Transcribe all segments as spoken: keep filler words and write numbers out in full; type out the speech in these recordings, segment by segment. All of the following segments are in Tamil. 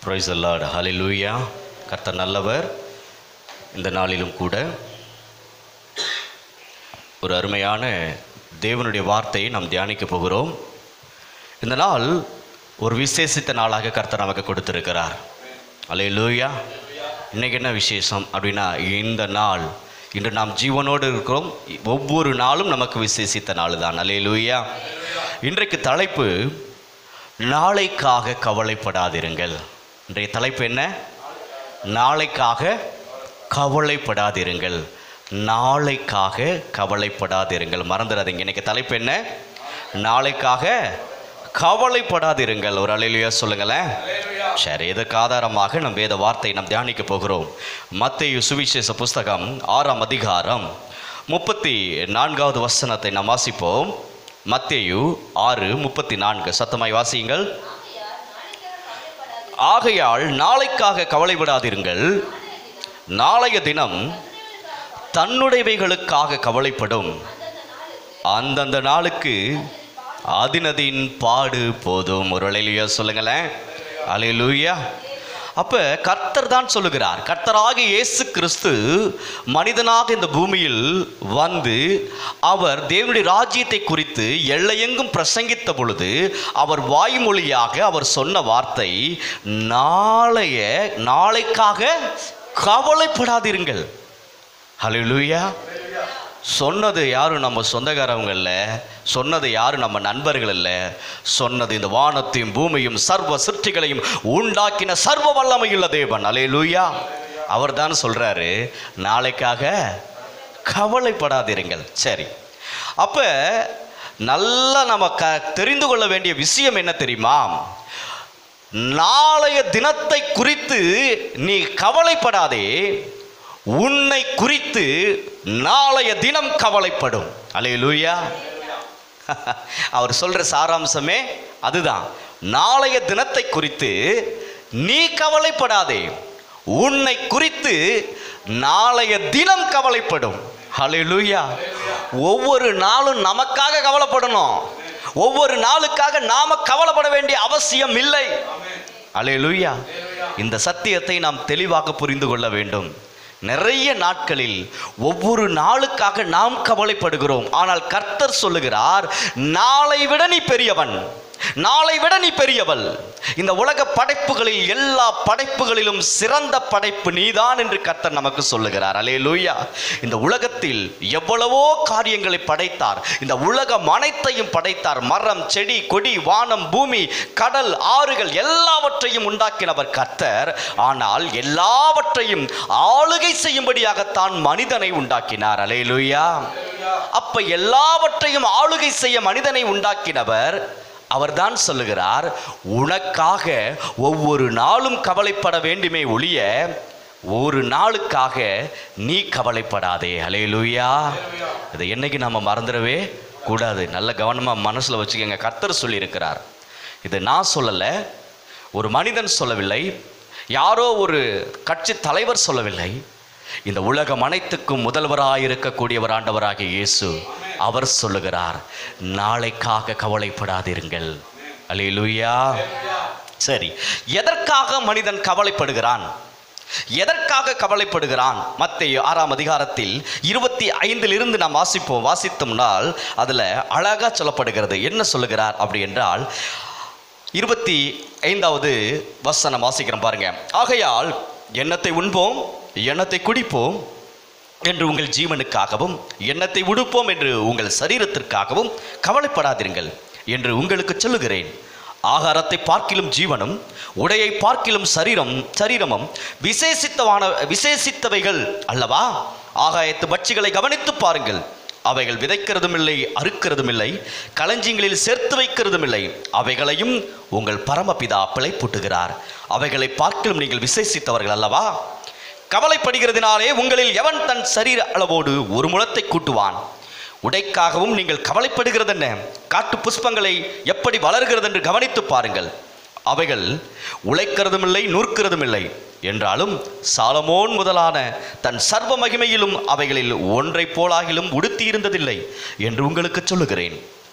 Praise the Lord. ஹல்லேலூயா. கர்த்தர் நல்லவர். இந்த நாளிலும் கூட ஒரு அருமையான தேவனுடைய வார்த்தையை நாம் தியானிக்க போகிறோம். இந்த நாள் ஒரு விசேஷித்த நாளாக கர்த்தர் நமக்கு கொடுத்திருக்கிறார். ஹல்லேலூயா. இன்றைக்கி என்ன விசேஷம் அப்படின்னா, இந்த நாள் இன்று நாம் ஜீவனோடு இருக்கிறோம். ஒவ்வொரு நாளும் நமக்கு விசேஷித்த நாள் தான். ஹல்லேலூயா. இன்றைக்கு தலைப்பு நாளைக்காக கவலைப்படாதிருங்கள். இன்றைய தலைப்பு என்ன? நாளைக்காக கவலைப்படாதிருங்கள். நாளைக்காக கவலைப்படாதிருங்கள். மறந்துடாதீங்க. இன்றைக்கி தலைப்பு என்ன? நாளைக்காக கவலைப்படாதிருங்கள். ஒரு அல்லேலூயா சொல்லுங்களேன். சரி, இதற்கு ஆதாரமாக நம் வேத வார்த்தை நாம் தியானிக்க போகிறோம். மத்தேயு சுவிசேஷ புஸ்தகம் ஆறாம் அதிகாரம் முப்பத்தி நான்காவது வசனத்தை நாம் வாசிப்போம். மத்தேயு ஆறு முப்பத்தி நான்கு. சத்தமாய் வாசியுங்கள். ஆகையால் நாளைக்காக கவலைப்படாதிருங்கள், நாளைய தினம் தன்னுடையவைகளுக்காக கவலைப்படும். அந்தந்த நாளுக்கு அதினதின் பாடு போதும். ஒரு அல்லேலூயா சொல்லுங்களேன். அல்லேலூயா. அப்போ கர்த்தர் தான் சொல்லுகிறார். கர்த்தராகிய இயேசு கிறிஸ்து மனிதனாக இந்த பூமியில் வந்து அவர் தேவனுடைய ராஜ்யத்தை குறித்து எல்லையெங்கும் பிரசங்கித்த பொழுது அவர் வாய்மொழியாக அவர் சொன்ன வார்த்தை, நாளைய நாளைக்காக கவலைப்படாதிருங்கள். ஹல்லேலூயா. சொன்னது யாரும் நம்ம சொந்தக்காரவங்க இல்லை, சொன்னது யாரும் நம்ம நண்பர்கள் இல்லை, சொன்னது இந்த வானத்தையும் பூமியும் சர்வ சிருஷ்டிகளையும் உண்டாக்கின சர்வ வல்லமையுள்ள தேவன். அல்லேலூயா. அவர் தான் சொல்கிறாரு, நாளைக்காக கவலைப்படாதிருங்கள். சரி, அப்போ நல்லா நம்ம க தெரிந்து கொள்ள வேண்டிய விஷயம் என்ன தெரியுமா? நாளைய தினத்தை குறித்து நீ கவலைப்படாதே, உன்னை குறித்து நாளைய தினம் கவலைப்படும். அல்லேலூயா. அவர் சொல்ற சாராம்சமே அதுதான். நாளைய தினத்தை குறித்து நீ கவலைப்படாதே, உன்னை குறித்து நாளைய தினம் கவலைப்படும். அல்லேலூயா. ஒவ்வொரு நாளும் நமக்காக கவலைப்படணும். ஒவ்வொரு நாளுக்காக நாம கவலைப்பட வேண்டிய அவசியம் இல்லை. அல்லேலூயா. இந்த சத்தியத்தை நாம் தெளிவாக புரிந்து கொள்ள வேண்டும். நிறைய நாட்களில் ஒவ்வொரு நாளுக்காக நாம் கவலைப்படுகிறோம். ஆனால் கர்த்தர் சொல்லுகிறார், நாளை விட நீ பெரியவன், நாளை விட நீ பெரியவள். இந்த உலக படைப்புகளில் எல்லா படைப்புகளிலும் சிறந்த படைப்பு நீதான் என்று கர்த்தர் நமக்கு சொல்லுகிறார். அல்லேலூயா. இந்த உலகத்தில் எவ்வளவோ காரியங்களை படைத்தார். இந்த உலகம் அனைத்தையும் படைத்தார். மரம், செடி, கொடி, வானம், பூமி, கடல், ஆறுகள் எல்லாவற்றையும் உண்டாக்கினவர் கர்த்தர். ஆனால் எல்லாவற்றையும் ஆளுகை செய்யும்படியாகத்தான் மனிதனை உண்டாக்கினார். அல்லேலூயா. அப்ப எல்லாவற்றையும் ஆளுகை செய்ய மனிதனை உண்டாக்கினவர் அவர்தான் சொல்லுகிறார், உனக்காக ஒவ்வொரு நாளும் கவலைப்பட வேண்டுமே ஒழிய ஒரு நாளுக்காக நீ கவலைப்படாதே. அல்லேலூயா. இதை என்னைக்கு நம்ம மறந்துடவே கூடாது. நல்ல கவனமாக மனசில் வச்சுக்கோங்க. கர்த்தர் சொல்லியிருக்கிறார். இது நான் சொல்லலை, ஒரு மனிதன் சொல்லவில்லை, யாரோ ஒரு கட்சி தலைவர் சொல்லவில்லை. இந்த உலகம் அனைத்துக்கும் முதல்வராக இருக்கக்கூடியவர் ஆண்டவராகிய இயேசு அவர் சொல்லுகிறார், நாளைக்காக கவலைப்படாதிருங்கள். அல்லேலூயா. சரி, எதற்காக மனிதன் கவலைப்படுகிறான்? எதற்காக கவலைப்படுகிறான்? மத்தேயு ஆறாம் அதிகாரத்தில் இருபத்தி ஐந்தில் இருந்து நாம் வாசிப்போம். வாசித்தோம்னால் அதில் அழகாக சொல்லப்படுகிறது. என்ன சொல்லுகிறார் அப்படி என்றால், இருபத்தி ஐந்தாவது வசனம் வாசிக்கிறோம் பாருங்க. ஆகையால் எண்ணத்தை உண்போம், எண்ணத்தை குடிப்போம் என்று உங்கள் ஜீவனுக்காகவும், எண்ணத்தை உடுப்போம் என்று உங்கள் சரீரத்திற்காகவும் கவலைப்படாதிருங்கள் என்று உங்களுக்கு சொல்லுகிறேன். ஆகாரத்தை பார்க்கிலும் ஜீவனும், உடையை பார்க்கிலும் சரீரம் சரீரமும் விசேஷித்தவான விசேஷித்தவைகள் அல்லவா? ஆகாயத்து பட்சிகளை கவனித்து பாருங்கள். அவைகள் விதைக்கிறதும் இல்லை, அறுக்கிறதும் இல்லை, களஞ்சியங்களில் சேர்த்து வைக்கிறதும் இல்லை. அவைகளையும் உங்கள் பரமபிதா பிழைப்பூட்டுகிறார். அவைகளை பார்க்கிலும் நீங்கள் விசேஷித்தவர்கள் அல்லவா? கவலைப்படுகிறதினாலே உங்களில் எவன் தன் சரீர அளவோடு ஒரு முழத்தை கூட்டுவான்? உடைக்காகவும் நீங்கள் கவலைப்படுகிறது என்ன? காட்டு புஷ்பங்களை எப்படி வளர்கிறது என்று கவனித்து பாருங்கள். அவைகள் உழைக்கிறதும் இல்லை, நூற்கிறதும் இல்லை. என்றாலும் சாலமோன் முதலான தன் சர்வ மகிமையிலும் அவைகளில் ஒன்றை போலாகிலும் உடுத்தி இருந்ததில்லை என்று உங்களுக்கு சொல்லுகிறேன்.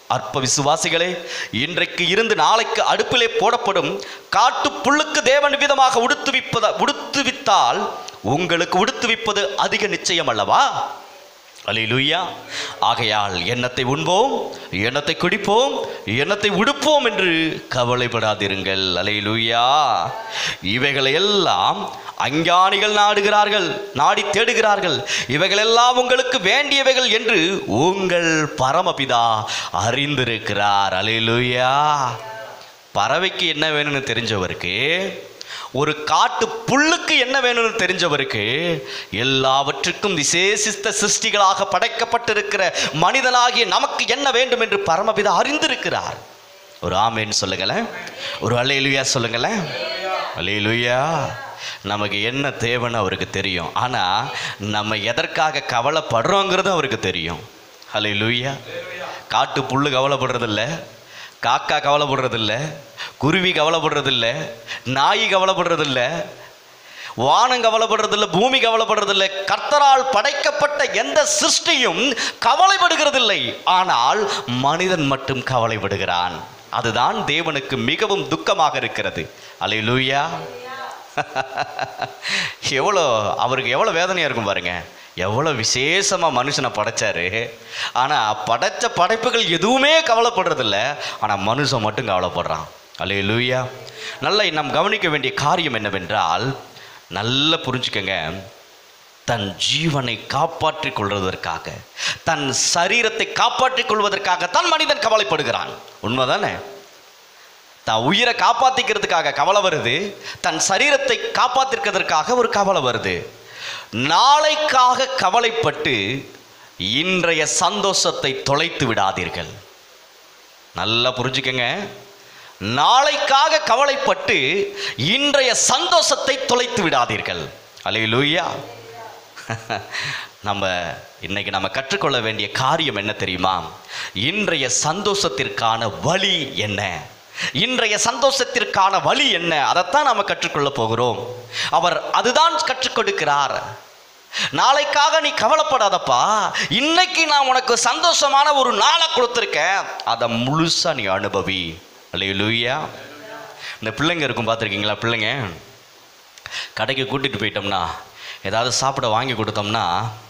அற்ப விசுவாசிகளே, இன்றைக்கு இருந்து நாளைக்கு அடுப்பிலே போடப்படும் காட்டு புல்லுக்கு தேவன் விதமாக உடுத்துவிப்பத உடுத்துவித்தால் உங்களுக்கு உடுத்துவிப்பது அதிக நிச்சயம் அல்லவா? அல்லேலூயா. ஆகையால் எண்ணத்தை உண்போம், எண்ணத்தை குடிப்போம், எண்ணத்தை உடுப்போம் என்று கவலைப்படாதிருங்கள். அல்லேலூயா. இவைகளை எல்லாம் அஞ்ஞானிகள் நாடுகிறார்கள், நாடி தேடுகிறார்கள். இவைகளெல்லாம் உங்களுக்கு வேண்டியவைகள் என்று உங்கள் பரமபிதா அறிந்திருக்கிறார். அல்லேலூயா. பறவைக்கு என்ன வேணும்னு தெரிஞ்சவருக்கு, ஒரு காட்டு புல்லுக்கு என்ன வேணும்னு தெரிஞ்சவருக்கு, எல்லாவற்றுக்கும் விசேஷித்த சிருஷ்டிகளாக படைக்கப்பட்டிருக்கிற மனிதனாகிய நமக்கு என்ன வேண்டும் என்று பரமபிதா அறிந்திருக்கிறார். ஒரு ஆமேன்னு சொல்லுங்களேன், ஒரு அல்லேலூயா சொல்லுங்களேன். அல்லேலூயா. நமக்கு என்ன தேவைன்னு அவருக்கு தெரியும். ஆனால் நம்ம எதற்காக கவலைப்படுறோங்கிறது அவருக்கு தெரியும். அல்லேலூயா. காட்டு புல்லு கவலைப்படுறதில்ல, காக்கா கவலைப்படுறதில்ல, குருவி கவலைப்படுறதில்ல, நாய் கவலைப்படுறதில்ல, வானம் கவலைப்படுறதில்லை, பூமி கவலைப்படுறதில்லை. கர்த்தரால் படைக்கப்பட்ட எந்த சிருஷ்டியும் கவலைப்படுகிறதில்லை. ஆனால் மனிதன் மட்டும் கவலைப்படுகிறான். அதுதான் தேவனுக்கு மிகவும் துக்கமாக இருக்கிறது. அல்லேலூயா. எவ்வளோ அவருக்கு எவ்வளோ வேதனையாக இருக்கும் பாருங்க. எவ்வளோ விசேஷமாக மனுஷனை படைச்சாரு. ஆனால் படைச்ச படைப்புகள் எதுவுமே கவலைப்படுறதில்ல, ஆனால் மனுஷன் மட்டும் கவலைப்படுறான். அல்லேலூயா. நல்லா நாம் கவனிக்க வேண்டிய காரியம் என்னவென்றால், நல்லா புரிஞ்சுக்கங்க, தன் ஜீவனை காப்பாற்றிக் கொள்வதற்காக, தன் சரீரத்தை காப்பாற்றிக் கொள்வதற்காக தன் மனிதன் கவலைப்படுகிறான். உண்மைதானே? தன் உயிரை காப்பாற்றிக்கிறதுக்காக கவலை வருது, தன் சரீரத்தை காப்பாற்றிக்கிறதுக்காக ஒரு கவலை வருது. நாளைக்காக கவலைப்பட்டு இன்றைய சந்தோஷத்தை தொலைத்து விடாதீர்கள். நல்லா புரிஞ்சுக்கங்க. நாளைக்காக கவலைப்பட்டு இன்றைய சந்தோஷத்தை தொலைத்து விடாதீர்கள். அல்லேலூயா. நம்ம இன்னைக்கு நம்ம கற்றுக்கொள்ள வேண்டிய காரியம் என்ன தெரியுமா? இன்றைய சந்தோஷத்திற்கான வழி என்ன? இன்றைய சந்தோஷத்திற்கான வழி என்ன? அதைத்தான் நாம் கற்றுக்கொள்ள போகிறோம். அவர் அதுதான் கற்றுக் கொடுக்கிறார். நாளைக்காக நீ கவலைப்படாதப்பா, இன்னைக்கு நான் உனக்கு சந்தோஷமான ஒரு நாளை கொடுத்துருக்கேன், அதை முழுசா நீ அனுபவி. அல்லேலூயா. இந்த பிள்ளைங்க இருக்கும் பார்த்துருக்கீங்களா? பிள்ளைங்க கடைக்கு கூட்டிகிட்டு போயிட்டோம்னா, ஏதாவது சாப்பிட வாங்கி கொடுத்தோம்னா,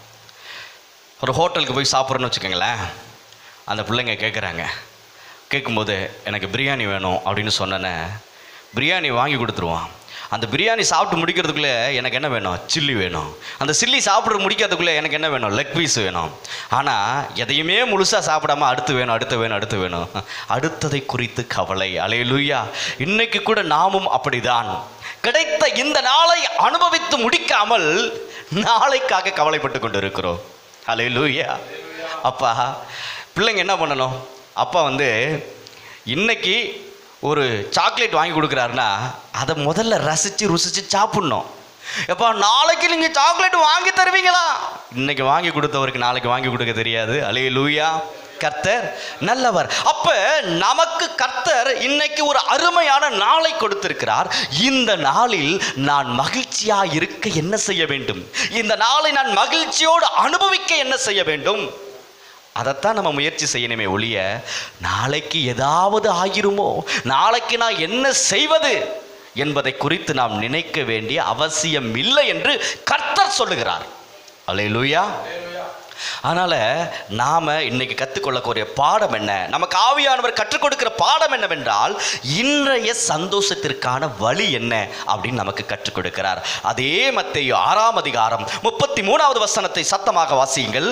ஒரு ஹோட்டலுக்கு போய் சாப்பிட்றோன்னு வச்சுக்கோங்களேன், அந்த பிள்ளைங்க கேட்குறாங்க. கேட்கும்போது எனக்கு பிரியாணி வேணும் அப்படின்னு சொன்னேன்னே பிரியாணி வாங்கி கொடுத்துருவான். அந்த பிரியாணி சாப்பிட்டு முடிக்கிறதுக்குள்ளே எனக்கு என்ன வேணும்? சில்லி வேணும். அந்த சில்லி சாப்பிட்ற முடிக்கிறதுக்குள்ளே எனக்கு என்ன வேணும்? லெக் பீஸ் வேணும். ஆனால் எதையுமே முழுசாக சாப்பிடாம அடுத்து வேணும், அடுத்து வேணும், அடுத்து வேணும், அடுத்ததை குறித்து கவலை. அல்லேலூயா. இன்னைக்கு கூட நாமும் அப்படிதான். கிடைத்த இந்த நாளை அனுபவித்து முடிக்காமல் நாளைக்காக கவலைப்பட்டு கொண்டு இருக்கிறோம். அல்லேலூயா. அப்பா, பிள்ளைங்க என்ன பண்ணணும்? அப்பா வந்து இன்னைக்கு ஒரு சாக்லேட் வாங்கி கொடுக்குறாருன்னா அதை முதல்ல ரசித்து ருசித்து சாப்பிட்ணும். எப்பா, நாளைக்கு நீங்கள் சாக்லேட் வாங்கி தருவீங்களா? இன்னைக்கு வாங்கி கொடுத்தவருக்கு நாளைக்கு வாங்கி கொடுக்க தெரியாது. அல்லேலூயா. கர்த்தர் நல்லவர். அப்ப நமக்கு கர்த்தர் இன்னைக்கு ஒரு அருமையான நாளை கொடுத்திருக்கிறார். இந்த நாளில் நான் மகிழ்ச்சியா இருக்க என்ன செய்ய வேண்டும்? இந்த நாளை நான் மகிழ்ச்சியோடு அனுபவிக்க என்ன செய்ய வேண்டும்? அதைத்தான் நம்ம முயற்சி செய்யணுமே ஒழிய, நாளைக்கு ஏதாவது ஆகிருமோ, நாளைக்கு நான் என்ன செய்வது என்பதை குறித்து நாம் நினைக்க வேண்டிய அவசியம் இல்லை என்று கர்த்தர் சொல்லுகிறார். அல்லேலூயா. அதனால் நாம் இன்னைக்கு கற்றுக்கொள்ளக்கூடிய பாடம் என்ன? நமக்கு ஆவியானவர் கற்றுக் கொடுக்கிற பாடம் என்னவென்றால், இன்றைய சந்தோஷத்திற்கான வழி என்ன அப்படின்னு நமக்கு கற்றுக் கொடுக்கிறார். அதே மத்தேயு ஆறாம் அதிகாரம் முப்பத்தி மூணாவது வசனத்தை சத்தமாக வாசியுங்கள்.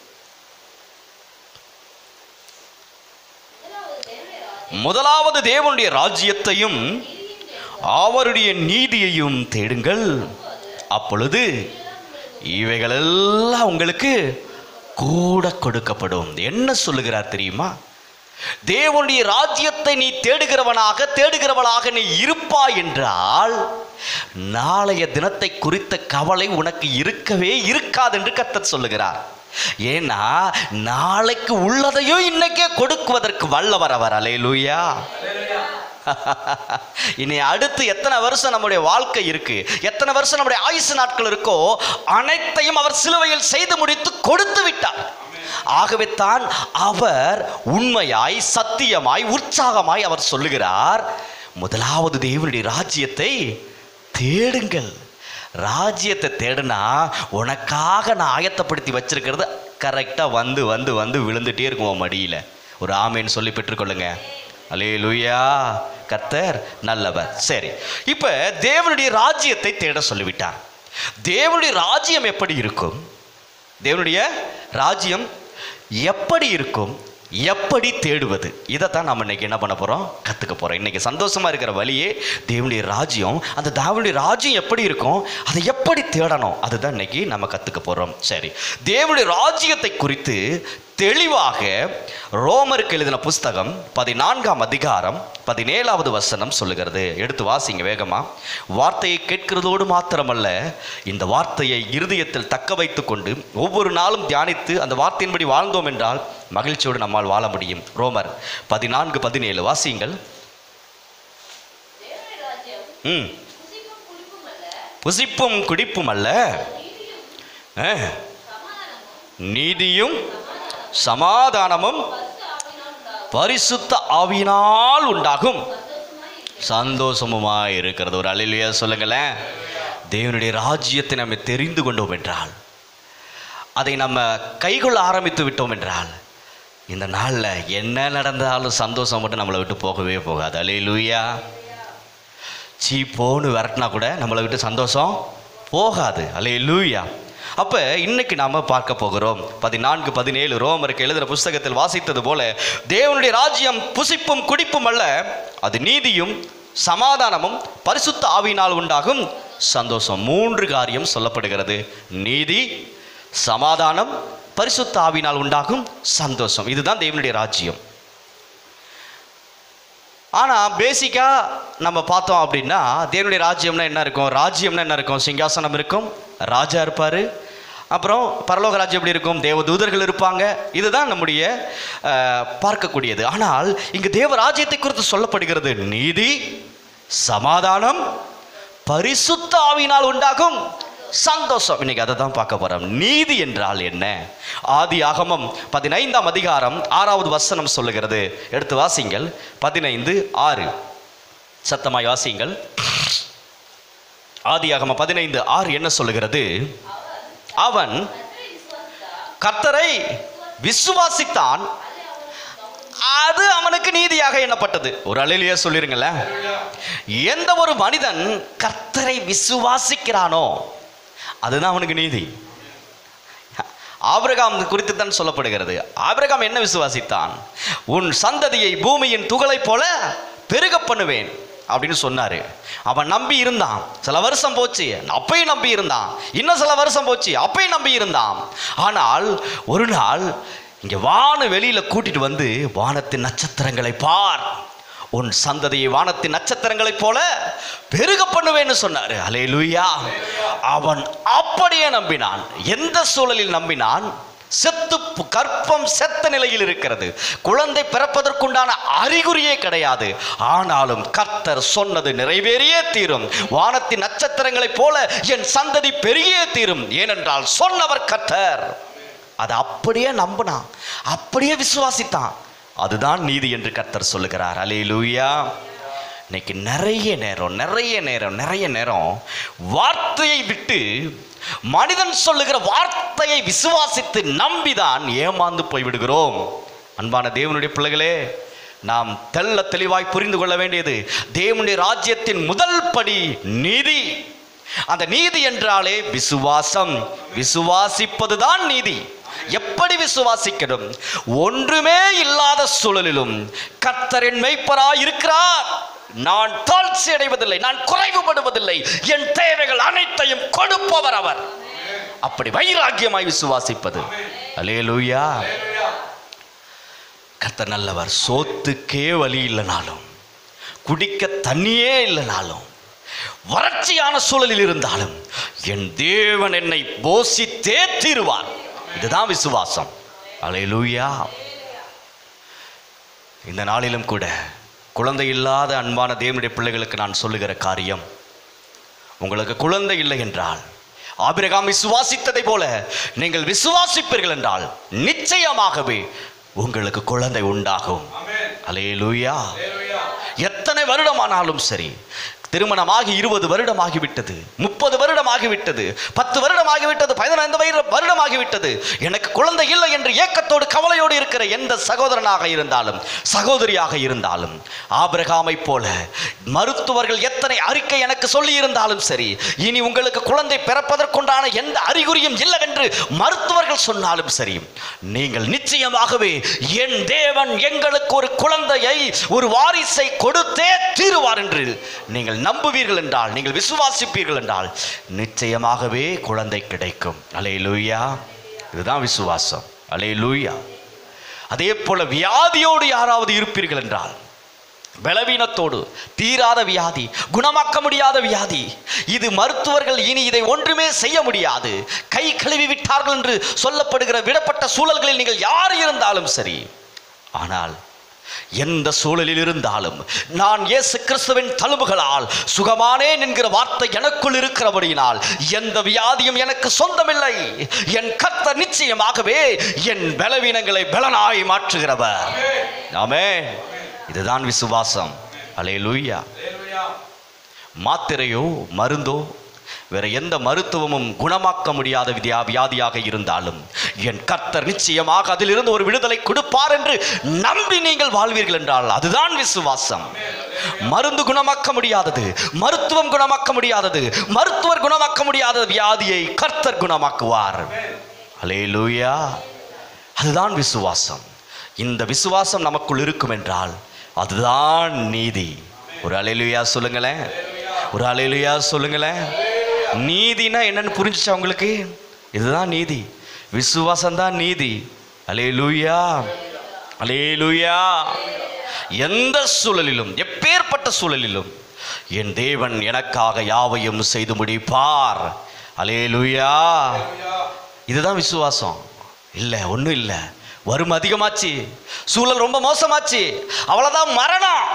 முதலாவது தேவனுடைய ராஜ்யத்தையும் அவருடைய நீதியையும் தேடுங்கள், அப்பொழுது இவைகளெல்லாம் உங்களுக்கு கூட கொடுக்கப்படும். என்ன சொல்லுகிறார் தெரியுமா? தேவனுடைய ராஜ்யத்தை நீ தேடுகிறவனாக தேடுகிறவளாக நீ இருப்பாய் என்றால் நாளைய தினத்தை குறித்த கவலை உனக்கு இருக்கவே இருக்காது என்று கர்த்தர் சொல்லுகிறார். ஏன்னா நாளைக்கு உள்ளதையும் இன்னைக்கே கொடுக்குவதற்கு வல்லவர் அவர். அல்லேலூயா. இனி அடுத்து எத்தனை வருஷம் நம்முடைய வாழ்க்கை இருக்கு, எத்தனை வருஷம் நம்முடைய ஆயுசு நாட்கள் இருக்கோ, அனைத்தையும் அவர் சிலுவையில் செய்து முடித்து கொடுத்து விட்டார். ஆகவே தான் அவர் உண்மையாய் சத்தியமாய் உற்சாகமாய் அவர் சொல்லுகிறார், முதலாவது தேவனுடைய ராஜ்யத்தை தேடுங்கள். ராஜ்யத்தை தேடுனா உனக்காக நான் ஆயத்தப்படுத்தி வச்சிருக்கிறது கரெக்டாக வந்து வந்து வந்து விழுந்துட்டே இருக்கும் உன் மடியில். ஒரு ஆமேன்னு சொல்லி பெற்றுக்கொள்ளுங்க. அல்லேலூயா. கர்த்தர் நல்லவர். சரி, இப்போ தேவனுடைய ராஜ்யத்தை தேட சொல்லிவிட்டார். தேவனுடைய ராஜ்யம் எப்படி இருக்கும்? தேவனுடைய ராஜ்யம் எப்படி இருக்கும்? எப்படி தேடுவது? இதைத்தான் நம்ம இன்னைக்கு என்ன பண்ண போகிறோம்? கற்றுக்க போகிறோம். இன்னைக்கு சந்தோஷமாக இருக்கிற வழியே தேவனுடைய ராஜ்யம். அந்த தேவனுடைய ராஜ்யம் எப்படி இருக்கும், அதை எப்படி தேடணும், அதுதான் இன்னைக்கு நம்ம கற்றுக்க போகிறோம். சரி, தேவனுடைய ராஜ்யத்தை குறித்து தெளிவாக ரோமருக்கு எழுதின புஸ்தகம் பதினான்காம் அதிகாரம் பதினேழாவது வசனம் சொல்லுகிறது. எடுத்து வாசிங்க வேகமா. வார்த்தையை கேட்கிறதோடு மாத்திரமல்ல, இந்த வார்த்தையை இருதயத்தில் தக்க வைத்து கொண்டு ஒவ்வொரு நாளும் தியானித்து அந்த வார்த்தையின்படி வாழ்ந்தோம் என்றால் மகிழ்ச்சியோடு நம்மால் வாழ முடியும். ரோமர் பதினான்கு பதினேழு வாசியுங்கள். ம் புசிப்பும் குடிப்பும் அல்ல, நீதியும் சமாதானமும் பரிசுத்த ஆவியினால் உண்டாகும் சந்தோஷமுமாய் இருக்கிறது. ஒரு அல்லேலூயா சொல்லுங்களேன். தேவனுடைய ராஜ்யத்தை நம்ம தெரிந்து கொண்டோம் என்றால், அதை நம்ம கைகொள்ள ஆரம்பித்து விட்டோம் என்றால், இந்த நாளில் என்ன நடந்தாலும் சந்தோஷம் மட்டும் நம்மளை விட்டு போகவே போகாது. அல்லேலூயா. சீ போன்னு விரட்டினா கூட நம்மளை விட்டு சந்தோஷம் போகாது. அல்லேலூயா. அப்போ இன்னைக்கு நாம் பார்க்க போகிறோம் பதினான்கு பதினேழு ரோமருக்கு எழுதுகிற புஸ்தகத்தில் வாசித்தது போல, தேவனுடைய ராஜ்யம் புசிப்பும் குடிப்பும் அல்ல, அது நீதியும் சமாதானமும் பரிசுத்த ஆவியினால் உண்டாகும் சந்தோஷம். மூன்று காரியம் சொல்லப்படுகிறது. நீதி, சமாதானம், பரிசுத்த ஆவியினால் உண்டாகும் சந்தோஷம். இதுதான் தேவனுடைய ராஜ்யம். ஆனால் பேசிக்காக நம்ம பார்த்தோம் அப்படின்னா, தேவனுடைய ராஜ்யம்னா என்ன இருக்கும்? ராஜ்யம்னா என்ன இருக்கும்? சிங்காசனம் இருக்கும், ராஜா இருப்பார். அப்புறம் பரலோக ராஜ்யம் எப்படி இருக்கும்? தேவதூதர்கள் இருப்பாங்க. இதுதான் நம்முடைய பார்க்கக்கூடியது. ஆனால் இங்கு தேவ ராஜ்யத்தை குறித்து சொல்லப்படுகிறது நீதி, சமாதானம், பரிசுத்த ஆவியினால் உண்டாகும் சந்தோஷம். இன்னைக்கு அதை தான் பார்க்க போறோம். நீதி என்றால் என்ன? ஆதி ஆகமம் பதினைந்தாம் அதிகாரம் ஆறாவது வசனம் சொல்லுகிறது. எடுத்து வாசிங்கள். பதினைந்து ஆறு சத்தமாய் வாசிங்கள். ஆதி ஆகமம் பதினைந்து ஆறு என்ன சொல்லுகிறது? அவன் கர்த்தரை விசுவாசித்தான், அது அவனுக்கு நீதியாக எண்ணப்பட்டது. ஒரு அல்லேலூயா சொல்லிருங்களேன். எந்த ஒரு மனிதன் கர்த்தரை விசுவாசிக்கிறானோ அதுதான் அவனுக்கு நீதி. ஆபிரகாம் குறித்து தான் சொல்லப்படுகிறது. ஆபிரகாம் என்ன விசுவாசித்தான்? உன் சந்ததியை பூமியின் துகளை போல பெருக பண்ணுவேன் அப்படின்னு சொன்னாரு. அவன் நம்பி இருந்தான். சில வருஷம் போச்சு, அப்பையும் நம்பி இருந்தான். இன்னும் சில வருஷம் போச்சு, அப்பையும் நம்பி இருந்தான். ஆனால் ஒரு நாள் இங்கே வான வெளியில கூட்டிட்டு வந்து, வானத்தின் நட்சத்திரங்களை பார், உன் சந்ததியை வானத்தின் நட்சத்திரங்களைப் போல பெருக பண்ணுவேன்னு சொன்னாரு. அல்லேலூயா. அவன் அப்படியே நம்பினான். எந்த சூழலில் நம்பினான்? செத்து கற்பம் செத்த நிலையில் இருக்கிறது, குழந்தை பிறப்பதற்குண்டான அறிகுறியே கிடையாது. ஆனாலும் கர்த்தர் சொன்னது நிறைவேறியே தீரும். வானத்தின் நட்சத்திரங்களைப் போல என் சந்ததி பெருகியே தீரும், ஏனென்றால் சொன்னவர் கர்த்தர். அதை அப்படியே நம்பினான், அப்படியே விசுவாசித்தான். அதுதான் நீதி என்று கர்த்தர் சொல்லுகிறார். அல்லேலூயா. இன்னைக்கு நிறைய நேரம் நிறைய நேரம் நிறைய நேரம் வார்த்தையை விட்டு மனிதன் சொல்லுகிற வார்த்தையை விசுவாசித்து நம்பிதான் ஏமாந்து போய்விடுகிறோம். அன்பான தேவனுடைய பிள்ளைகளே, நாம் தெள்ள தெளிவாய் புரிந்து கொள்ள வேண்டியது, தேவனுடைய ராஜ்யத்தின் முதல் படி நீதி. அந்த நீதி என்றாலே விசுவாசம். விசுவாசிப்பதுதான் நீதி. எப்படி விசுவாசிக்கணும்? ஒன்றுமே இல்லாத சூழலிலும் கர்த்தரின் மெய்ப்பராய் இருக்கிறார், நான் தாழ்ச்சி அடைவதில்லை, நான் குறைவுபடுவதில்லை, என் தேவைகள் அனைத்தையும் கொடுப்பவர் அவர். அப்படி வைராக்கியமாய் விசுவாசிப்பது. அல்லேலூயா. கர்த்தர் நல்லவர். சோத்துக்கே வழி இல்லைனாலும், குடிக்க தண்ணியே இல்லைனாலும், வறட்சியான சூழலில் இருந்தாலும் என் தேவன் என்னை போஷித்தே தீருவார். இதுதான் விசுவாசம். அல்லேலூயா. இந்த நாளிலும் கூட குழந்தை இல்லாத அன்பான தேவனுடைய பிள்ளைகளுக்கு நான் சொல்லுகிற காரியம், உங்களுக்கு குழந்தை இல்லை என்றால் ஆபிரகாம் விசுவாசித்ததை போல நீங்கள் விசுவாசிப்பீர்கள் என்றால் நிச்சயமாகவே உங்களுக்கு குழந்தை உண்டாகும். அல்லேலூயா. எத்தனை வருடமானாலும் சரி, திருமணமாகி இருபது வருடம் ஆகிவிட்டது, முப்பது வருடம் ஆகிவிட்டது, பத்து வருடம் ஆகிவிட்டது, பதினைந்து வருடம் ஆகிவிட்டது, எனக்கு குழந்தை இல்லை என்று ஏக்கத்தோடு கவலையோடு இருக்கிற எந்த சகோதரனாக இருந்தாலும் சகோதரியாக இருந்தாலும், ஆபிரகாமை போல மருத்துவர்கள் எத்தனை அறிக்கை எனக்கு சொல்லி இருந்தாலும் சரி, இனி உங்களுக்கு குழந்தை பிறப்பதற்குண்டான எந்த அறிகுறியும் இல்லை என்று மருத்துவர்கள் சொன்னாலும் சரி, நீங்கள் நிச்சயமாகவே என் தேவன் எங்களுக்கு ஒரு குழந்தையை, ஒரு வாரிசை கொடுத்தே தீருவார் என்று நீங்கள் நம்புவீர்கள் என்றால், நீங்கள் விசுவாசிப்பீர்கள் என்றால் நிச்சயமாகவே குழந்தை கிடைக்கும். அல்லேலூயா. இதுதான் விசுவாசம். அல்லேலூயா. அதே போல வியாதியோடு யாராவது இருப்பீர்கள் என்றால், பலவீனத்தோடு, தீராத வியாதி, குணமாக்க முடியாத வியாதி, இது மருத்துவர்கள் இனி இதை ஒன்றுமே செய்ய முடியாது, கை கழுவி விட்டார்கள் என்று சொல்லப்படுகிற விடப்பட்ட சூழல்களில் நீங்கள் யார் இருந்தாலும் சரி, ஆனால் எந்த சூழலில் இருந்தாலும் நான் இயேசு கிறிஸ்துவின் தழும்புகளால் சுகமானேன் என்கிற வார்த்தை எனக்குள் இருக்கிறபடியினால் எந்த வியாதியும் எனக்கு சொந்தமில்லை. என் கர்த்தர் நிச்சயமாகவே என் பலவீனங்களை பலனாய் மாற்றுகிறவர். ஆமென். இதுதான் விசுவாசம். அல்லேலூயா. மாத்திரையோ மருந்தோ வேற எந்த மருத்துவமும் குணமாக்க முடியாத வியாதியாக இருந்தாலும் என் கர்த்தர் நிச்சயமாக அதிலிருந்து ஒரு விடுதலை கொடுப்பார் என்று நம்பி நீங்கள் வாழ்வீர்கள் என்றால் அதுதான் விசுவாசம். மருந்து குணமாக்க முடியாதது, மருத்துவம் குணமாக்க முடியாதது, மருத்துவர் குணமாக்க முடியாத வியாதியை கர்த்தர் குணமாக்குவார். அல்லேலூயா. அதுதான் விசுவாசம். இந்த விசுவாசம் நமக்குள் இருக்கும் என்றால் அதுதான் நீதி. ஒரு அல்லேலூயா சொல்லுங்களேன். ஒரு அல்லேலூயா சொல்லுங்களேன். நீதினா என்னன்னு புரிஞ்சுச்சா உங்களுக்கு? இதுதான் நீதி. விசுவாசம் தான் நீதி. அல்லேலூயா. அல்லேலூயா. எந்த சூழலிலும், எப்பேற்பட்ட சூழலிலும் என் தேவன் எனக்காக யாவையும் செய்து முடிப்பார். அல்லேலூயா. இதுதான் விசுவாசம். இல்லை, ஒன்றும் இல்லை, வறுமை அதிகமாச்சு, சூழல் ரொம்ப மோசமாச்சு, அவ்வளோதான் மரணம்.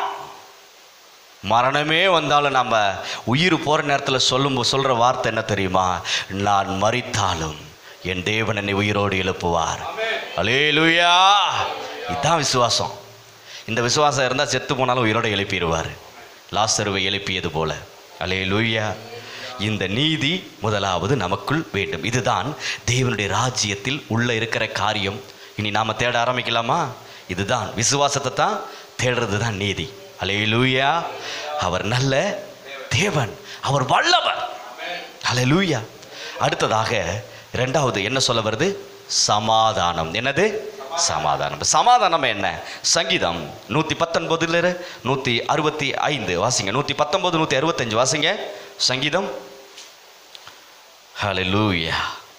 மரணமே வந்தாலும் நம்ம உயிர் போகிற நேரத்தில் சொல்லும் சொல்கிற வார்த்தை என்ன தெரியுமா? நான் மரித்தாலும் என் தேவன் என்னை உயிரோடு எழுப்புவார். அல்லேலூயா. இதுதான் விசுவாசம். இந்த விசுவாசம் இருந்தால் செத்து போனாலும் உயிரோடு எழுப்பிடுவார், லாசருவை எழுப்பியது போல. அல்லேலூயா. இந்த நீதி முதலாவது நமக்குள் வேண்டும். இதுதான் தேவனுடைய ராஜ்யத்தில் உள்ள இருக்கிற காரியம். இனி நாம் தேட ஆரம்பிக்கலாமா? இதுதான் விசுவாசத்தை தான் தேடுறது தான் நீதி. அல்லேலூயா. அவர் நல்ல தேவன், அவர் வல்லவர். அல்லேலூயா. அடுத்ததாக இரண்டாவது என்ன சொல்ல வருது? சமாதானம். என்னது? சமாதானம். சமாதானம் என்ன? சங்கீதம் நூற்றி பத்தொன்பதுல நூற்றி அறுபத்தி ஐந்து வாசிங்க. நூற்றி பத்தொன்பது நூற்றி அறுபத்தஞ்சு வாசிங்க. சங்கீதம். அல்லேலூயா.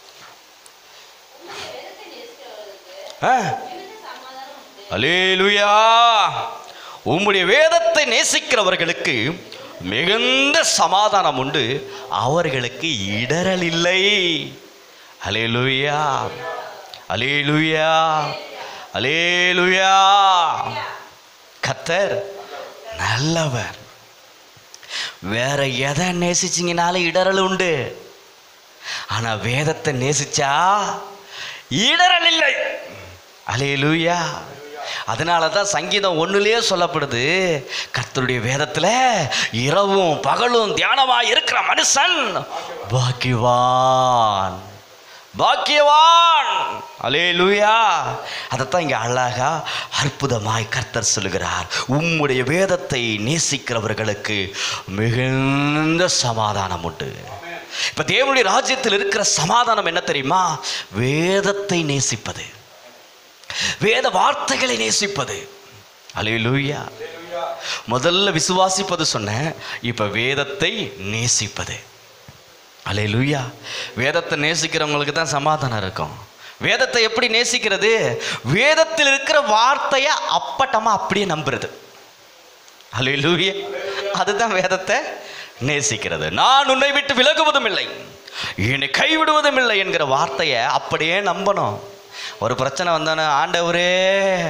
அல்லேலூயா. உம்முடைய வேதத்தை நேசிக்கிறவர்களுக்கு மிகுந்த சமாதானம் உண்டு, அவர்களுக்கு இடரல் இல்லை. அல்லேலூயா. அல்லேலூயா. அல்லேலூயா. கர்த்தர் நல்லவர். வேற எதை நேசிச்சிங்கனாலும் இடரல் உண்டு, ஆனா வேதத்தை நேசிச்சா இடரல் இல்லை. அல்லேலூயா. அதனால தான் சங்கீதம் ஒன்றுலேயே சொல்லப்படுது, கர்த்தருடைய வேதத்தில் இரவும் பகலும் தியானமாக இருக்கிற மனுஷன் பாக்கியவான். பாக்கியவான். அல்லேலூயா. அதைத்தான் இங்கே அழகா அற்புதமாய் கர்த்தர் சொல்லுகிறார். உம்முடைய வேதத்தை நேசிக்கிறவர்களுக்கு மிகுந்த சமாதானம் உண்டு. இப்போ தேவனுடைய ராஜ்யத்தில் இருக்கிற சமாதானம் என்ன தெரியுமா? வேதத்தை நேசிப்பது, வேத வார்த்தைகளை நேசிப்பது. அல்லேலூயா. முதல்ல விசுவாசிப்பது சொன்னேன், இப்ப வேதத்தை நேசிப்பது. அல்லேலூயா. வேதத்தை நேசிக்கிறவங்களுக்கு தான் சமாதானம் இருக்கும். வேதத்தை எப்படி நேசிக்கிறது? வேதத்தில் இருக்கிற வார்த்தையை அப்பட்டமா அப்படியே நம்புறது. அல்லேலூயா. அதுதான் வேதத்தை நேசிக்கிறது. நான் உன்னை விட்டு விலகுவதும் இல்லை, என்னை கைவிடுவதும் இல்லை என்கிற வார்த்தையை அப்படியே நம்பணும். ஒரு பிரச்சனை வந்தானே, ஆண்டவரே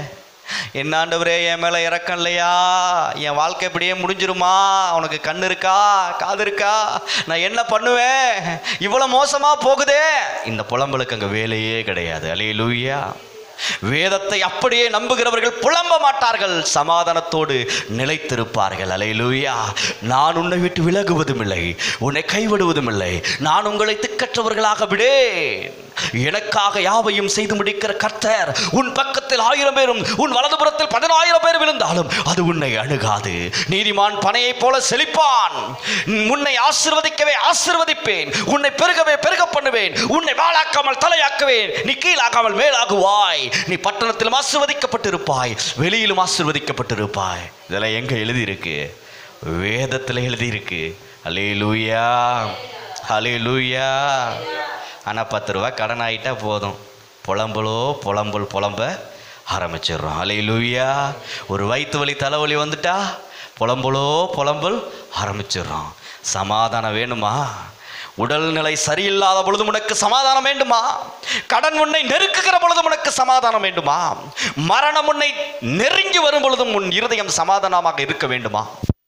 என்ன ஆண்டவரே, என் மேலே இறக்கம் இல்லையா? என் வாழ்க்கை இப்படியே முடிஞ்சிருமா? உனக்கு கண் இருக்கா, காது இருக்கா? நான் என்ன பண்ணுவேன்? இவ்வளோ மோசமாக போகுதே. இந்த புலம்பலுக்கு அங்கே வேலையே கிடையாது. அல்லேலூயா. வேதத்தை அப்படியே நம்புகிறவர்கள் புலம்ப மாட்டார்கள், சமாதானத்தோடு நிலைத்திருப்பார்கள். அல்லேலூயா. நான் உன்னை விட்டு விலகுவதும் இல்லை, உன்னை கைவிடுவதும் இல்லை. நான் உங்களை திக்கற்றவர்களாக விடேன். எனக்காக யாவையும் செய்து முடிக்கிற கர்த்தர். உன் பக்கத்தில் ஆயிரம் பேரும் உன் வலதுபுறத்தில் பதினாயிரம் பேர் விழுந்தாலும் அது உன்னை அணுகாது. நீதிமான் பனையை போல செழிப்பான். உன்னை ஆசீர்வதிக்கவே ஆசீர்வதிப்பேன், உன்னை பெருகவே பெருக பண்ணுவேன், உன்னை வாழாக்காமல் தலையாக்குவேன், நீ கீழாக்காமல் மேலாகுவாய். நீ பட்டணத்திலும் ஆசீர்வதிக்கப்பட்டிருப்பாய், வெளியிலும் ஆசீர்வதிக்கப்பட்டிருப்பாய். இதெல்லாம் எங்க எழுதி இருக்கு? வேதத்தில் எழுதி இருக்கு. அல்லேலூயா, அல்லேலூயா. ஆனால் பத்து ரூபா கடன் ஆகிட்டா போதும், புலம்பலோ புலம்பல் புலம்ப ஆரம்பிச்சிடுறோம். அல்லேலூயா. ஒரு வயிற்று வலி தலைவலி வந்துட்டா புலம்பலோ புலம்பல் ஆரம்பிச்சிடுறோம். சமாதானம் வேணுமா? உடல்நிலை சரியில்லாத பொழுது உனக்கு சமாதானம் வேண்டுமா? கடன் உன்னை நெருக்குகிற பொழுது உனக்கு சமாதானம் வேண்டுமா? மரணம் உன்னை நெருங்கி வரும் பொழுதும் உன் இருதயம் சமாதானமாக இருக்க வேண்டுமா?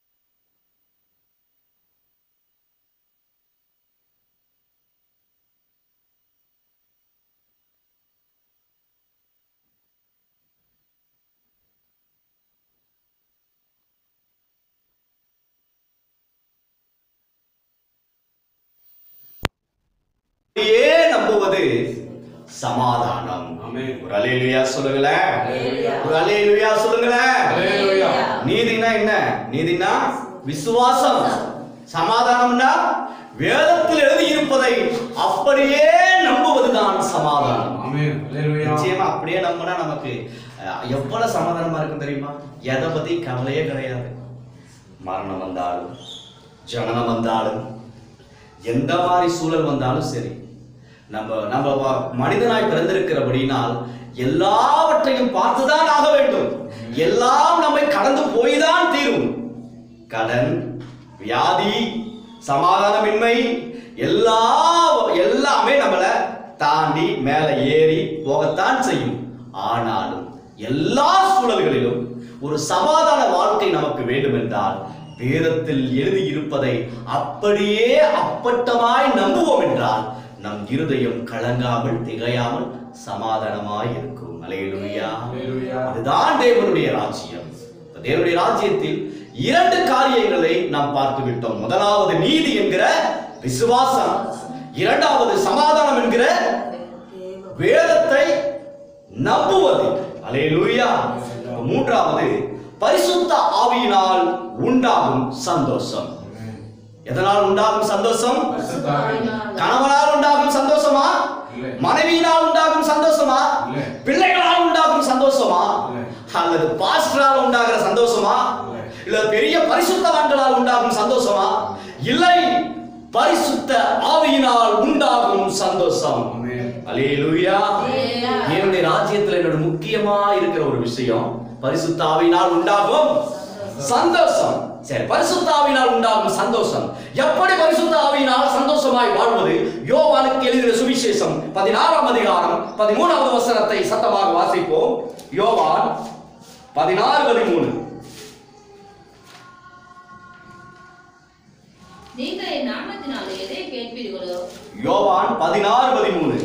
நம்புவது சமாதானம். ஒரு அல்லேலூயா சொல்லுங்களேன். ஒரு அல்லேலூயா சொல்லுங்களேன். நீதினா என்ன? நீதினா விசுவாசம். சமாதானம்னா வேதத்தில் எழுதி இருப்பதை அப்படியே நம்புவதுதான் சமாதானம். நிச்சயமா அப்படியே நம்பினா நமக்கு எவ்வளவு சமாதானமா இருக்கும் தெரியுமா? எதை பத்தி கவலையே கிடையாது. மரணம் வந்தாலும், ஜனனம் வந்தாலும், எந்த மாதிரி சூழல் வந்தாலும் சரி, நம்ம நம்ம மனிதனாய் பிறந்திருக்கிறபடினால் எல்லாவற்றையும் பார்த்துதான் ஆக வேண்டும். எல்லாம் நம்மை கடந்து போய்தான் தீரும். கடன், வியாதி, சமாதானமின்மை எல்லா எல்லாமே நம்மளை தாண்டி மேல ஏறி போகத்தான் செய்யும். ஆனாலும் எல்லா சூழல்களிலும் ஒரு சமாதான வாழ்க்கை நமக்கு வேண்டும் என்றால் வேதத்தில் எழுதி இருப்பதை அப்படியே அப்பட்டமாய் நம்புவோம் என்றால் நம் இருதயம் கலங்காமல் திகையாமல் சமாதானமாய் இருக்கும். அல்லேலூயா. அதுதான் தேவனுடைய ராஜ்யம். தேவனுடைய ராஜ்யத்தில் இரண்டு காரியங்களை நாம் பார்த்து விட்டோம். முதலாவது நீதி என்கிற விசுவாசம், இரண்டாவது சமாதானம் என்கிற வேதத்தை நம்புவது. அல்லேலூயா. மூன்றாவது பரிசுத்த ஆவியினால் உண்டாகும் சந்தோஷம். எதனால் உண்டாகும் சந்தோஷம்? கணவனால் உண்டாகும் சந்தோஷமா? மனைவியினால் உண்டாகும் சந்தோஷமா? பிள்ளைகளால் உண்டாகும் சந்தோஷமா? அல்லது பாஸ்டரால் உண்டாகிற சந்தோஷமா? இல்ல பெரிய பரிசுத்தவான்களால் உண்டாகும் சந்தோஷமா? இல்லை, பரிசுத்த ஆவியினால் உண்டாகும் சந்தோஷம். அல்லேலூயா. தேவனுடைய ராஜ்யத்தில் என்னோட முக்கியமா இருக்கிற ஒரு விஷயம் பரிசுத்த ஆவியினால் உண்டாகும் சந்தோஷம். சரி, பரிசுத்த ஆவியினால் உண்டாகும் சந்தோஷம். எப்படி பரிசுத்த ஆவியினால் சந்தோஷமாய் வாழ்வது? யோவானுக்கு எழுதின சுவிசேஷம் பதினாறாம் அதிகாரம் பதிமூணாவது வசனத்தை சத்தமாக வாசிப்போம். யோவான் பதினாறு பதிமூணு. நீங்கள் என் நாமத்தினாலே எதை கேட்பீர்களோ. யோவான் பதினாறு பதிமூணு.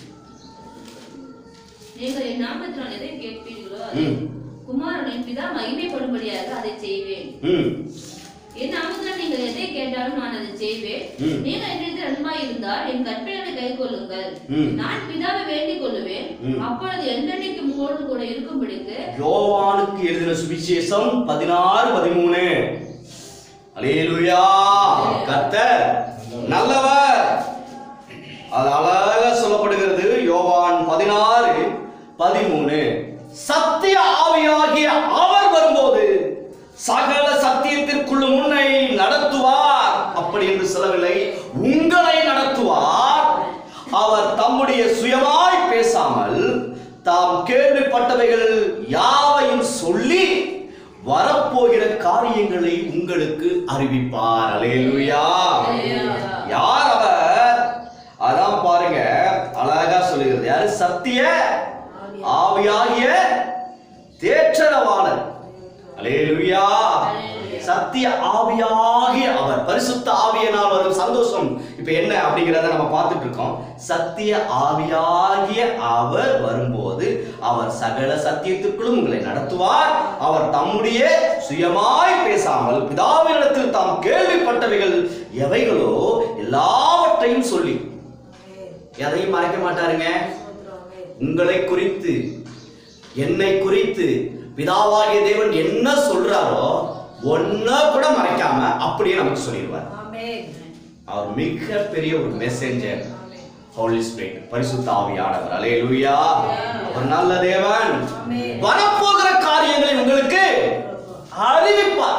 நீங்கள் என் நாமத்தினால் எதை கேட்பீர்களோ குமாரனின் பிதா மகிமைப்படும்படியாக அதை செய்வேன். என் நாமத்தினால் நீங்கள் எதை கேட்டாலும் நான் அதை செய்வேன். நீங்கள் என்னிடத்தில் அன்பாய் இருந்தால் என் கற்பனைகளை கைக்கொள்ளுங்கள். நான் பிதாவை வேண்டிக் கொள்ளுவேன், அப்பொழுது என்றென்னைக்கு உங்களோடு கூட இருக்கும்படிக்கு. யோவானுக்கு எழுதின சுவிசேஷம் பதினாறு பதிமூணு. அல்லேலூயா. கர்த்தர் நல்லவர். அது அழகா சொல்லப்படுகிறது. யோவான் பதினாறு பதிமூணு. சத்திய ஆவியாகிய அவர் வரும்போது சகல சத்தியத்திற்குள்ளும் உன்னை நடத்துவார். அப்படி என்று சொல்லவில்லை, உங்களை நடத்துவார். அவர் தம்முடைய சுயமாய் பேசாமல் தாம் கேள்விப்பட்டவைகள் யாவையும் சொல்லி வரப்போகிற காரியங்களை உங்களுக்கு அறிவிப்பார். அல்லேலூயா. யார் அவர்? அதான் பாருங்க, அழகா சொல்லுகிறது. யாரு? சத்திய ஆவியாகிய தேற்றரவாளர். அல்லேலூயா. சத்திய ஆவியாகிய அவர், பரிசுத்த ஆவியினால் வரும் சந்தோஷம் இப்ப என்ன அப்படிங்கிறத நம்ம பார்த்துட்டு இருக்கோம். சத்திய ஆவியாகிய அவர் வரும்போது அவர் சகல சத்தியத்துக்குள்ளும் உங்களை நடத்துவார். அவர் தம்முடைய சுயமாய் பேசாமல் பிதாவினிடத்தில் தாம் கேள்விப்பட்டவைகள் எவைகளோ எல்லாவற்றையும் சொல்லி, எதையும் மறைக்க மாட்டாருங்க. உங்களை குறித்து, என்னை குறித்து பிதாவாகிய தேவன் என்ன சொல்றாரோ ஒன்ன கூட மறைக்காம அப்படியே நமக்கு சொல்லிடுவார். அவர் மிக பெரிய ஒரு மெசேஞ்சர், ஹோலி ஸ்பிரிட், பரிசுத்த ஆவியானவர். அல்லேலூயா. ஒரு நல்ல தேவன் வரப்போகிற காரியங்களை உங்களுக்கு அறிவிப்பார்.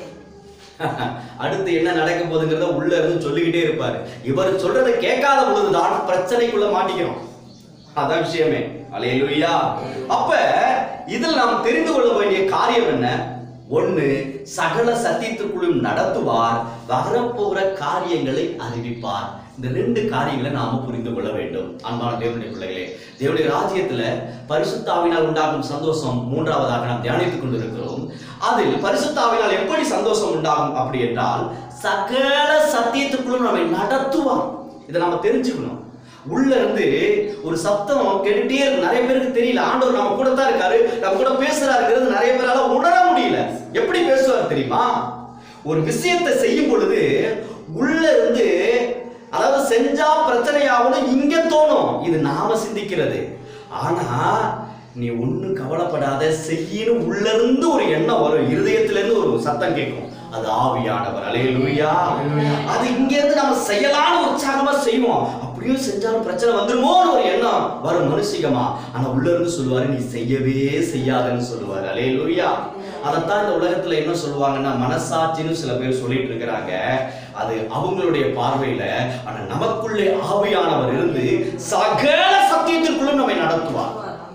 அடுத்து என்ன நடக்க போகுதுங்கிறத உள்ள இருந்து சொல்லிக்கிட்டே இருப்பாரு. இவர் சொல்றதை கேட்காத பொழுதுதான் பிரச்சனைக்குள்ள மாட்டிக்கிறோம். அதான் விஷயமே. அல்லேலூயா. அப்ப இதில் நாம் தெரிந்து கொள்ள வேண்டிய காரியம் என்ன? ஒண்ணு, சகல சத்தியத்துக்குள்ளும் நடத்துவார், வரப்போகிற காரியங்களை அறிவிப்பார். இந்த ரெண்டு காரியங்களை நாம புரிந்து கொள்ள வேண்டும். அன்பான தேவனுடைய பிள்ளைகளே, தேவனுடைய ராஜ்யத்துல பரிசுத்த ஆவியினால் உண்டாகும் சந்தோஷம் மூன்றாவதாக நாம் தியானித்துக் கொண்டிருக்கிறோம். அதில் பரிசுத்த ஆவியினால் எப்படி சந்தோஷம் உண்டாகும் அப்படி என்றால், சகல சத்தியத்துக்குள்ளும் நம்மை நடத்துவார். இதை நம்ம தெரிஞ்சுக்கணும். உள்ள இருந்து ஒரு சத்தம் கேட்டுட்டே இருக்கு. நிறைய பேருக்கு தெரியல, ஆண்டவர் நம்ம கூட தான் இருக்காரு, நம்ம கூட பேசுறாருங்கிறது நிறைய பேரால உணர முடியல. எப்படி பேசுவார் தெரியுமா? ஒரு விஷயத்தை செய்யும் பொழுது உள்ள இருந்து, அதாவது செஞ்சா பிரச்சனையாகணும் இங்க தோணும், இது நாம சிந்திக்கிறது. ஆனா நீ ஒண்ணு கவலைப்படாத, செய்யணும் உள்ள இருந்து ஒரு எண்ணம் வரும், இருதயத்துல இருந்து ஒரு சத்தம் கேட்கும். அது ஆவியானவர். அல்லேலூயா. அது இங்க இருந்து நம்ம செய்யலாம்னு உற்சாகமா செய்வோம். அப்படியும் செஞ்சாலும் பிரச்சனை வந்துருமோன்னு ஒரு எண்ணம் வரும் மனுஷிகமா. ஆனா உள்ள இருந்து சொல்லுவாரு, நீ செய்யவே செய்யாதன்னு சொல்லுவாரு. அல்லேலூயா. அதைத்தான் இந்த உலகத்துல என்ன சொல்லுவாங்கன்னா மனசாட்சின்னு சில பேர் சொல்லிட்டு இருக்கிறாங்க. அது அவங்களுடைய பார்வையில. ஆனா நமக்குள்ளே ஆவியானவர் இருந்து சகல சத்தியத்திற்குள்ளும் நம்மை நடத்துவார்.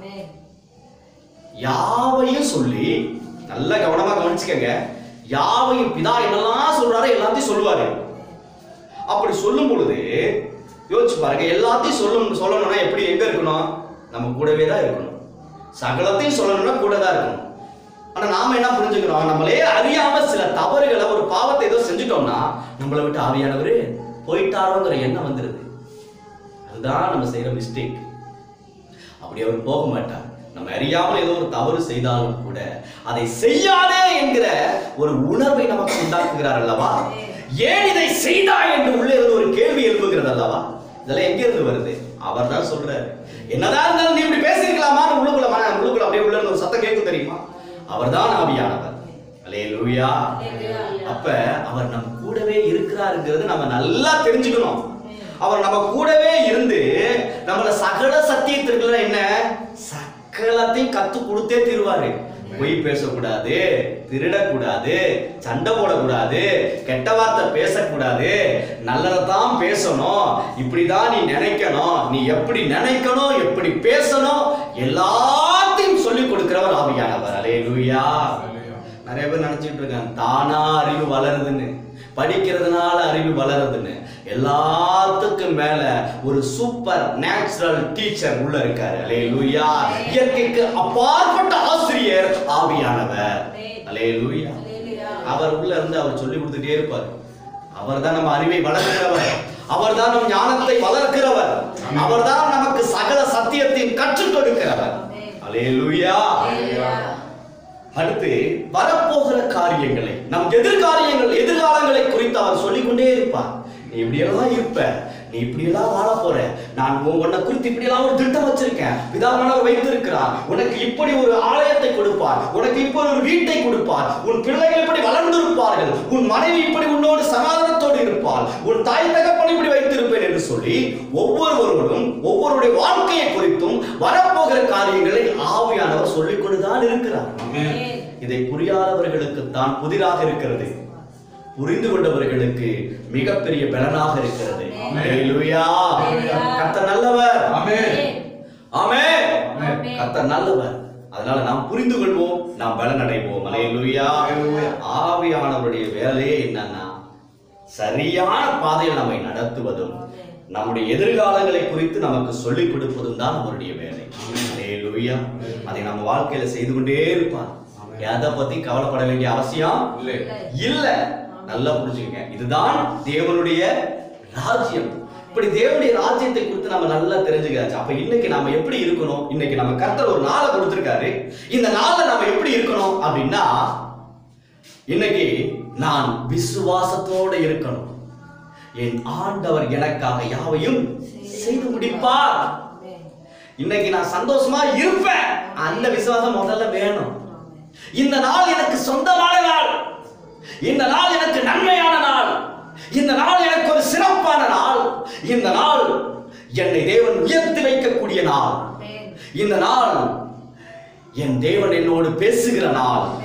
யாவையும் சொல்லி, நல்ல கவனமா கவனிச்சுக்கங்க, யாவையும் பிதா என்னெல்லாம் சொல்றாரோ எல்லாத்தையும் சொல்லுவாரு. அப்படி சொல்லும் பொழுது யோசிச்சு பாருங்க, எல்லாத்தையும் சொல்லணும் சொல்லணும்னா எப்படி, எங்க இருக்கணும்? நம்ம கூடவே தான் இருக்கணும். சகலத்தையும் சொல்லணும்னா கூட தான் இருக்கணும். ஆனா நாம என்ன புரிஞ்சுக்கிறோம், நம்மளே அறியாம சில தவறுகளை, ஒரு பாவத்தை ஏதோ செஞ்சுட்டோம்னா நம்மளை விட்டு ஆவியானவரு போயிட்டாரோங்கிற எண்ணம் வந்துருது. அதுதான் நம்ம செய்யற மிஸ்டேக். அப்படி அவர் போக மாட்டார். நம்ம அறியாமல் ஏதோ ஒரு தவறு செய்தாலும் கூட அதை செய்யாதே என்கிற ஒரு உணர்வை நமக்கு உண்டாக்குகிறார் அல்லவா? ஏன் இதை செய்தாய் என்று உள்ளே இருந்து ஒரு கேள்வி எழுப்புகிறது அல்லவா? இதெல்லாம் எங்க இருந்து வருது? அவர் தான் சொல்றாரு. என்னதான் இருந்தாலும் நீ இப்படி பேசிருக்கலாமா? உள்ளுக்குள்ள உள்ளுக்குள்ள அப்படியே உள்ள இருந்து ஒரு சத்தம் கேட்கும் தெரியுமா? அவர் தான் ஆவியானவர். அல்லேலூயா. அப்ப அவர் நம்ம கூடவே இருக்கிறாருங்கிறது நம்ம நல்லா தெரிஞ்சுக்கணும். அவர் நம்ம கூடவே இருந்து நம்மள சகல சத்தியத்திற்கு என்ன சகலத்தையும் கத்து கொடுத்தே தீருவாரு. பொய் பேசக்கூடாது, திருடக்கூடாது, சண்டை போடக்கூடாது, கெட்ட வார்த்தை பேசக்கூடாது, நல்லதான் பேசணும், இப்படிதான் நீ நினைக்கணும், நீ எப்படி நினைக்கணும், எப்படி பேசணும், எல்லாத்தையும் சொல்லி கொடுக்கிறவர் ஆவியானவர். அல்லேலூயா. நிறைய பேர் நினைச்சிட்டு இருக்காங்க தானா அறிவு வளருதுன்னு, படிக்கிறதுனால அறிவு வளருதுன்னு. எல்லாத்துக்கும் மேல ஒரு சூப்பர் நேச்சுரல் டீச்சர் உள்ள இருக்காரு. அல்லேலூயா. இயற்கைக்கு அப்பாற்பட்ட ஆசிரியர் ஆவியானவர். அல்லேலூயா. அவர் உள்ள இருந்து அவர் சொல்லி கொடுத்துட்டே இருப்பார். அவர் தான் நம்ம அறிவை வளர்க்கிறவர், அவர் தான் நம் ஞானத்தை வளர்க்கிறவர், அவர் தான் நமக்கு சகல சத்தியத்தையும் கற்றுக் கொடுக்கிறவர். அல்லேலூயா. அடுத்து வரப்போகிற காரியங்களை, நம் எதிர்காரியங்கள் எதிர்காலங்களை குறித்து அவர் சொல்லிக்கொண்டே இருப்பார். நீ இப்படியெல்லாம் இருப்ப, நீ இப்படியெல்லாம் வாழ போற, நான் உன்னை குறித்து இப்படியெல்லாம் ஒரு திட்டம் வச்சிருக்கேன், பிதாவானவர் வைத்திருக்கிறார், உனக்கு இப்படி ஒரு ஆலயத்தை கொடுப்பார், உனக்கு இப்படி ஒரு வீட்டை கொடுப்பார், உன் பிள்ளைகள் இப்படி வளர்ந்திருப்பார்கள், உன் மனைவி இப்படி உன்னோடு சமாதானத்தோடு இருப்பார், உன் தாய் தகப்பன் இப்படி வைத்திருப்பேன் என்று சொல்லி ஒவ்வொருவரும் ஒவ்வொருடைய வாழ்க்கையை குறித்தும் வரப்போகிற காரியங்களை ஆவியானவர் சொல்லிக் கொண்டுதான் இருக்கிறார். இதை புரியாதவர்களுக்கு தான் புதிராக இருக்கிறது, புரிந்து கொண்டவர்களுக்கு மிகப்பெரிய பலனாக இருக்கிறது. அல்லேலூயா. கர்த்தர் நல்லவர். ஆமென். ஆமென். கர்த்தர் நல்லவர். அதனால நாம் புரிந்து கொள்வோம், நாம் பலன் அடைவோம். அல்லேலூயா. ஆவியானவருடைய வேலையே என்னன்னா சரியான பாதையில் நம்மை நடத்துவதும் நம்முடைய எதிர்காலங்களை குறித்து நமக்கு சொல்லிக் கொடுப்பதும் தான் அவருடைய வேலை. ஹல்லேலூயா. அதை நம்ம வாழ்க்கையில செய்து கொண்டே இருப்பார். எதை பத்தி கவலைப்பட வேண்டிய அவசியம் இல்ல. நல்லா புரிஞ்சுக்கங்க, இதுதான் தேவனுடைய ராஜ்யம். இப்படி தேவனுடைய ராஜ்யத்தை குறித்து நம்ம நல்லா தெரிஞ்சுக்காச்சு. அப்ப இன்னைக்கு நாம எப்படி இருக்கணும்? இன்னைக்கு நம்ம கர்த்தர் ஒரு நாளை கொடுத்திருக்காரு. இந்த நாள்ல நாம எப்படி இருக்கணும் அப்படின்னா, இன்னைக்கு நான் விசுவாசத்தோட இருக்கணும். என் ஆண்டவர் எனக்காக யாவையும் செய்து முடிப்பார். இன்னைக்கு நான் சந்தோஷமா இருப்பேன். அந்த விசுவாசம் முதல்ல வேணும். இந்த நாள் எனக்கு சொந்தமான நாள். இந்த நாள் எனக்கு நன்மையான நாள். இந்த நாள் எனக்கு ஒரு சிறப்பான நாள். இந்த நாள் என்னை தேவன் உயர்த்தி வைக்கக்கூடிய நாள். இந்த நாள் என் தேவன் என்னோடு பேசுகிற நாள்.